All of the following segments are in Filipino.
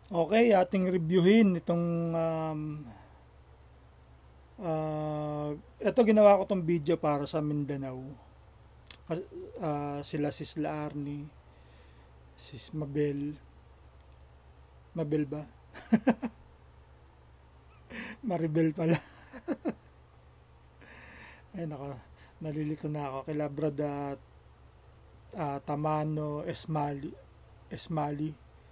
Okay, ating reviewin itong ito ginawa ko tong video para sa Mindanao. Sila Sisla Arnie, Sis Mabel, Mabel ba? Maribel pala. Ay naka, nalilito na ako kila Brada Tamano, Esmali.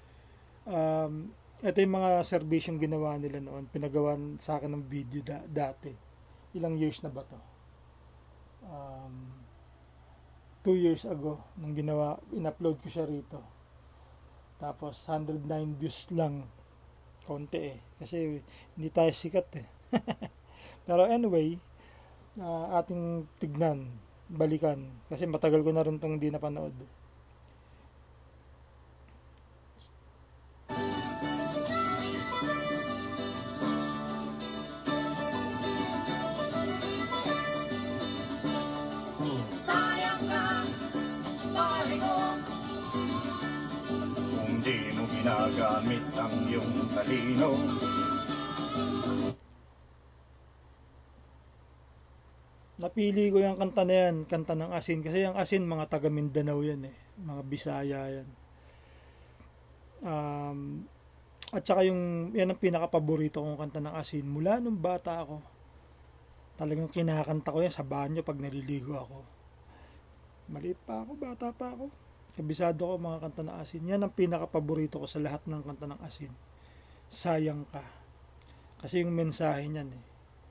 Ito yung mga serbisyong ginawa nila noon. Pinagawan sa akin ng video dati. Ilang years na ba to? 2 years ago nung ginawa, in-upload ko siya rito. Tapos 109 views lang. Konti eh. Kasi hindi tayo sikat eh. Pero anyway, ating tignan, balikan. Kasi matagal ko na rin itong hindi napanood. Sayang ka, pare ko, kung di mo ginagamit ang iyong talino. Napili ko yung kanta na yan, kanta ng Asin. Kasi yung Asin, mga taga Mindanao yan eh. Mga Bisaya yan. At saka yan ang pinaka-paborito kong kanta ng Asin. Mula nung bata ako, talagang kinakanta ko yan sa banyo pag naliligo ako. Maliit pa ako, bata pa ako. Kabisado ko mga kanta ng Asin. Yan ang pinaka-paborito ko sa lahat ng kanta ng Asin. Sayang ka. Kasi yung mensahe niyan eh.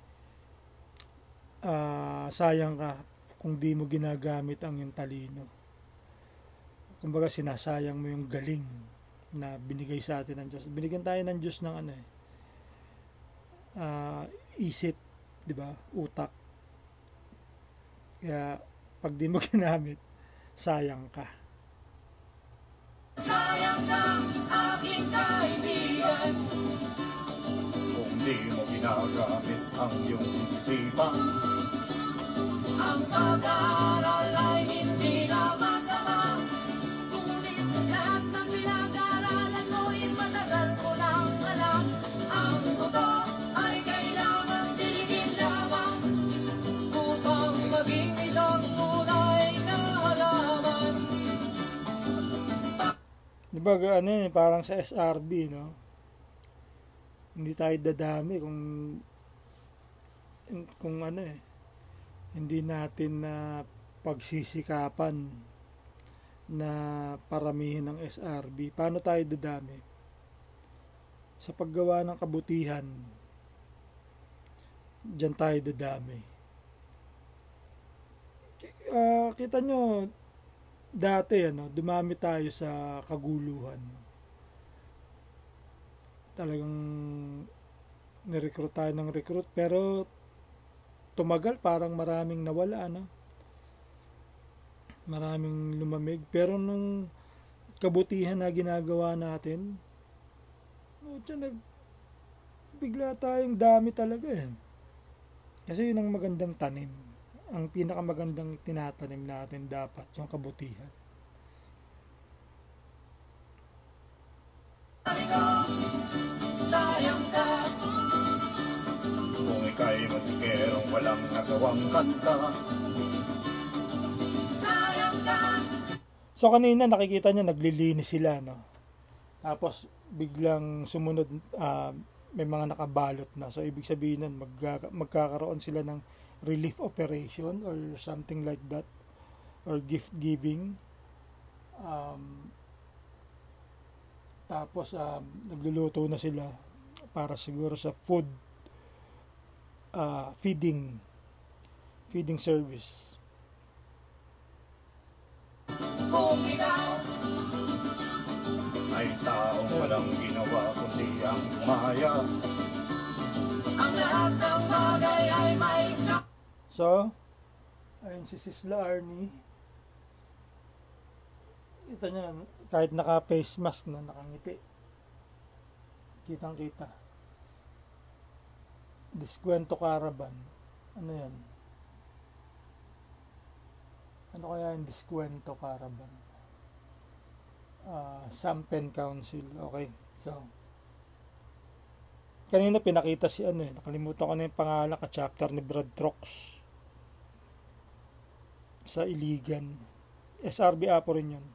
Sayang ka kung di mo ginagamit ang yung talino. Kumbaga sinasayang mo yung galing na binigay sa atin ng Diyos. Binigyan tayo ng Diyos ng isip, di ba? Utak. Kaya pag di mo ginamit, sayang ka. Sayang ka, aking kaibigan, kung di mo ginagamit ang iyong isipan. Ang pag-aaral ay hindi na masama, ngunit lahat ng pinag-aaralan mo'y matagal mo nang alam. Ang buto ay kailangan diligin lamang upang maging isang tunay na halaman. Di ba parang sa SRB, no? Hindi tayo dadami kung hindi natin na pagsisikapan na paramihin ng SRB. Paano tayo dadami? Sa paggawa ng kabutihan, diyan tayo dadami. Kita nyo, dati dumami tayo sa kaguluhan. Talagang nirecruit tayo ng recruit, pero tumagal, parang maraming nawala, maraming lumamig. Pero nung kabutihan na ginagawa natin, bigla tayong dami talaga eh. Kasi yun ang magandang tanim. Ang pinakamagandang tinatanim natin dapat yung kabutihan. Sayang ka, kung ika'y masikerong walang nagawang kanta. Sayang ka. So kanina nakikita nyo naglilinis sila, no? Tapos biglang sumunod, may mga nakabalot na. So ibig sabihin nun, magkakaroon sila ng relief operation or something like that, or gift giving. Tapos nagluluto na sila para siguro sa feeding service. Kung ikaw ay taong walang ginawa kundi ang maya, ang lahat ng bagay ay may. So, ayun si Sisla Arnie. Ito niya, kahit naka-face mask na, nakangiti. Kitang-kita. Diskwento Caravan. Ano yan? Ano kaya yung Diskwento Caravan? Sampen Council. Okay. So, Kanina pinakita si ano nakalimutan ko na yung pangalan ka chapter ni Brad Trox sa Iligan. SRB Apo rin yun.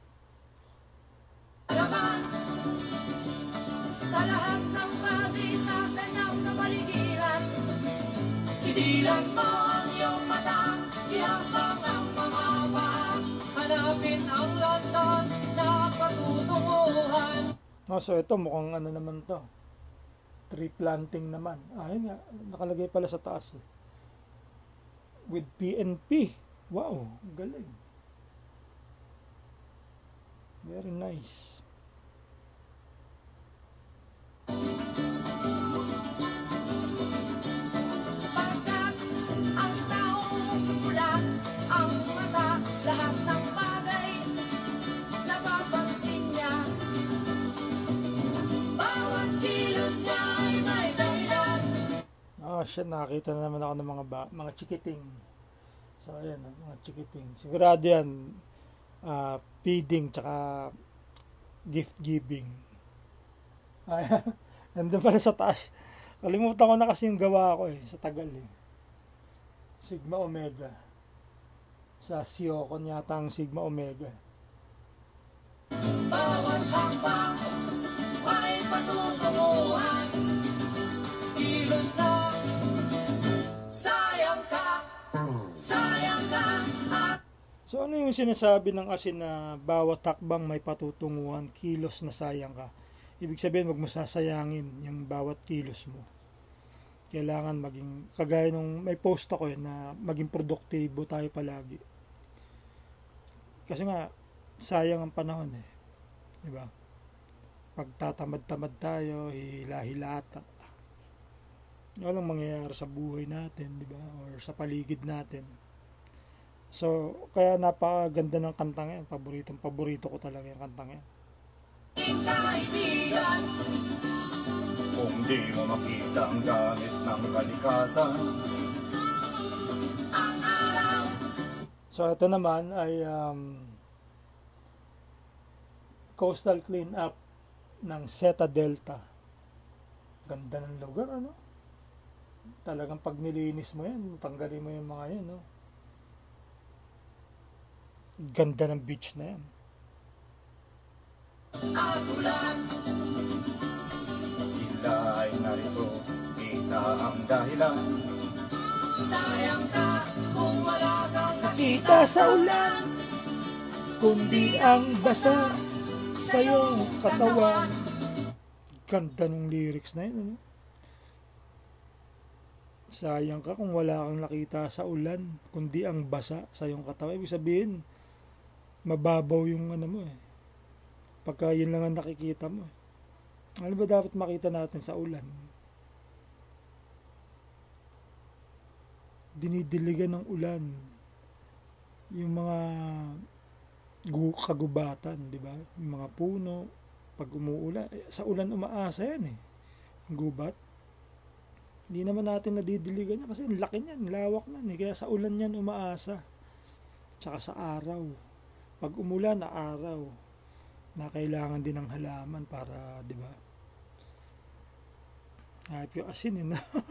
Sa lahat ng bagay sa kanyang kapaligiran, itilan mo ang iyong mata, ihambang ang mga paa, hanapin ang landas na patutunguhan. So ito mukhang ano naman to, tree planting naman. Ayun nga, nakalagay pala sa taas with PNP. Wow, galing. Very nice. Pagkat ang taong pula, ang mata, lahat ng bagay napapansin niya. Bawat kilos niya ay may dahilan. Shit, nakakita na naman ako ng mga chikiting. So ayan, mga chikiting. Sigurado yan, feeding tsaka gift giving. Nandun pala sa taas. Kalimutan ko na kasi yung gawa ko sa tagal Sigma Omega. Sa Siocon yata ang Sigma Omega. Bawat hakbang may patutunguhan. Kilos na sayang ka at So ano yung sinasabi ng asin na bawat hakbang may patutunguhan, kilos na sayang ka? Ibig sabihin, wag mo sasayangin yung bawat kilos mo. Kailangan maging, kagaya nung may post ako na maging produktibo tayo palagi. Kasi nga, sayang ang panahon Diba? Pagtatamad-tamad tayo, hila-hilata. Walang mangyayari sa buhay natin, diba? Or sa paligid natin. So, kaya napakaganda ng kantang yan. Paborito ko talaga yung kantang yan. kaibigan. Kung di mo makita ang gamit ng kalikasan, ang araw. So, ito naman ay coastal cleanup ng Zeta Delta. Ganda ng lugar, Talagang pag nilinis mo yan, tanggalin mo yung mga yan, Ganda ng beach na yan. At ulan, sila ay narito, isa ang dahilan. Sayang ka kung wala kang nakita Kita sa ulan, kundi ang basa sa iyong katawan. Ganda ng lyrics na yun, Sayang ka kung wala kang nakita sa ulan, kundi ang basa sa iyong katawan. Ibig sabihin, mababaw yung mo Pagka yun lang ang nakikita mo Ano ba dapat makita natin sa ulan? Dinidiligan ng ulan yung mga kagubatan, di ba? Yung mga puno, pag umuulan, sa ulan umaasa yan yung gubat. Hindi naman natin nadidiligan yan kasi laki niyan, lawak na kaya sa ulan yan umaasa. Tsaka sa araw. Pag umulan na araw, na kailangan din ng halaman para, di ba? Hayop yung asin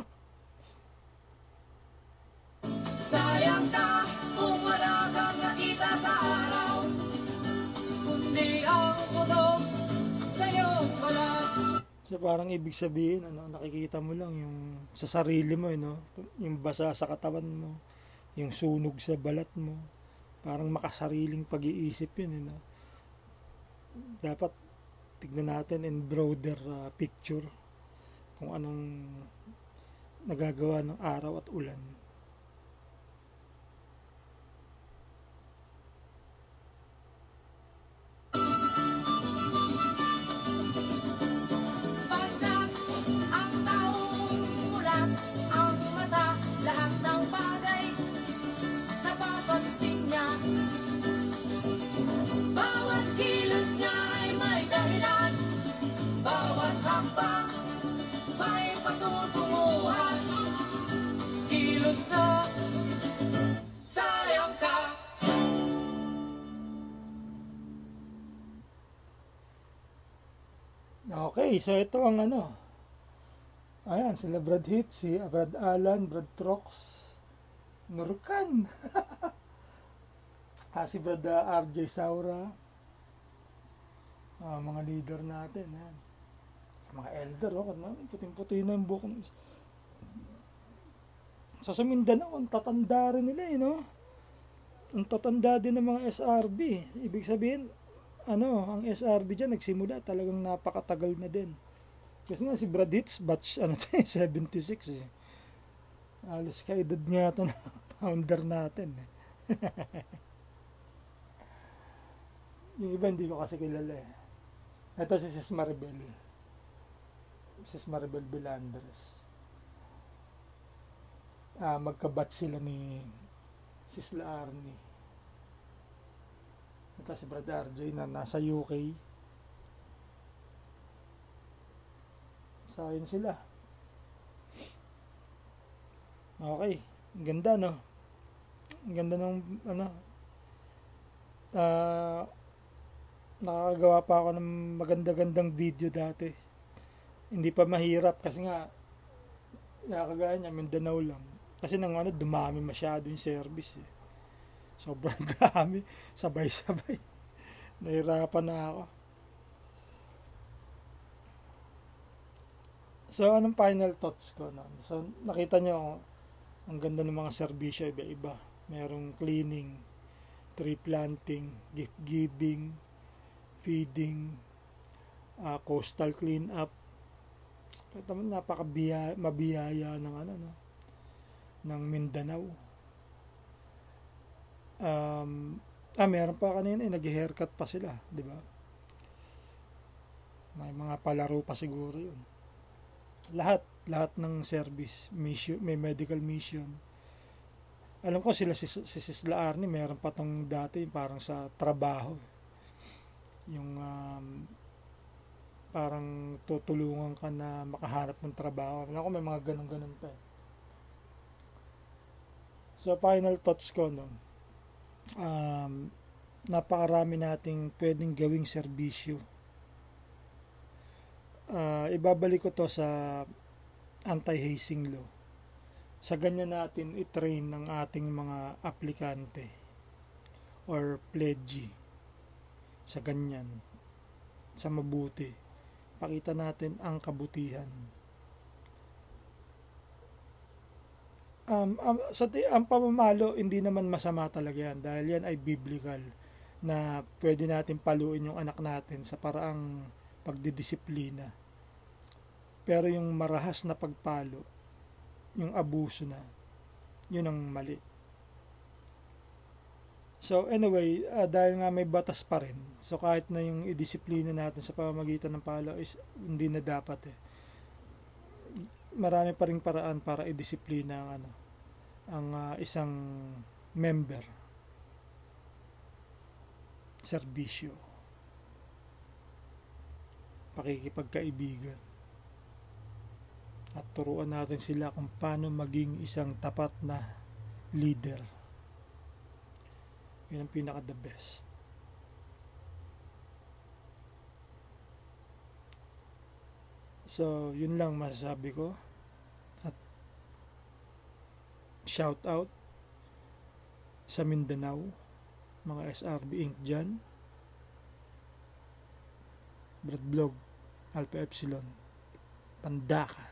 Sayang ka kung wala kang nakita sa araw, kundi ang sunog sa iyong balat. So parang ibig sabihin, nakikita mo lang yung sa sarili mo, yung basa sa katawan mo, yung sunog sa balat mo. Parang makasariling pag-iisip yun, Dapat tignan natin in broader picture kung anong nagagawa ng araw at ulan. Pagkat ang taong mulat, ang mata, lahat ng bagay napapansin niya. Bawat kilos niya ay may dahilan, bawat hakbang may patutunguhan. Kilos na sayang ka. Okay, so ito ang Ayan, sila Brad Hit, si Brad Alan, Brad Trox, Nurkan, si Brad RJ Saura, mga leader natin, yan. Mga elder, puting-puti na yung buhok. Sa Mindanao, ang tatanda rin nila, no? Ang tatanda din ng mga SRB. Ibig sabihin, ang SRB dyan, nagsimula, talagang napakatagal na din. Kasi nga si Brad Hitz, batch 76 eh. Alos kaedad nga ito na founder natin eh. Yung iba hindi ko kasi kilala eh. Ito si Sis Maribel. Sis Maribel Bilandres. Magkabatch sila ni Sis La Arnie. Ito si Brad RJ na nasa UK. So, yun sila. Okay. Ang ganda, no? Ang ganda ng, nakakagawa pa ako ng maganda-gandang video dati. Hindi pa mahirap kasi nga, kagaya niya, Mindanao lang. Kasi dumami masyado yung service eh. Sobrang dami. Sabay-sabay. Nahirapan na ako. So, anong final thoughts ko? No? So, nakita nyo, ang ganda ng mga serbisyo, iba-iba. Merong cleaning, tree planting, gift giving, feeding, coastal cleanup. Mabiyaya ng ng Mindanao. Meron pa kanina, nag-haircut pa sila, di ba? May mga palaro pa siguro yun. Lahat ng service, mission, may medical mission. Alam ko sila si Sis La Arnie, meron pa tong dati parang sa trabaho. Yung parang tutulungan ka na makahanap ng trabaho. Alam ko may mga ganun pa. So final thoughts ko, no. Napakarami nating pwedeng gawing serbisyo. Ibabalik ko to sa anti-hazing law. Sa ganyan natin i-train ng ating mga aplikante or pledgee. Sa ganyan. Sa mabuti. Pakita natin ang kabutihan. Ang pamamalo, hindi naman masama talaga yan. Dahil yan ay biblical na pwede natin paluin yung anak natin sa paraang pagdidisiplina. Pero yung marahas na pagpalo, yung abuso na, yun ang mali. So anyway, dahil nga may batas pa rin, so kahit na yung idisiplina natin sa pamamagitan ng palo is hindi na dapat eh. Marami pa ring paraan para idisiplina ang isang member. Serbisyo. Pakikipagkaibigan. At turuan natin sila kung paano maging isang tapat na leader. Yun ang pinaka the best. So, yun lang masasabi ko. At shout out sa Mindanao, mga SRB Inc. dyan. Brad Blog, Alpha Epsilon, Pandakan.